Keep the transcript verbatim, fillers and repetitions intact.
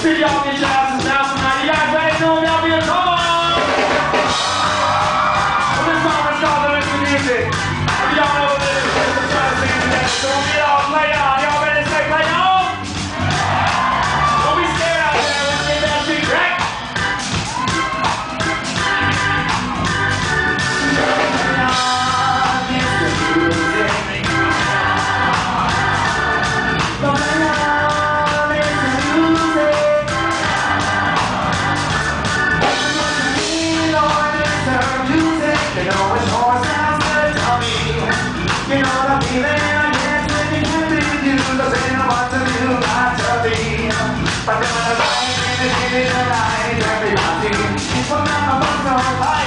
See y'all get your asses down tonight. You guys ready to know y'all be a come on? Well, this song is called the mister Music. If y'all know what it is, let's try to sing together. So when we all play on, y'all ready to say play on? Don't be scared out there. Let's get that shit cracked. You know what I'm feeling, I guess when you can't be with you, cause ain't no one to do, not to be. But then when the light is in the light, everybody, it's from my book, no light.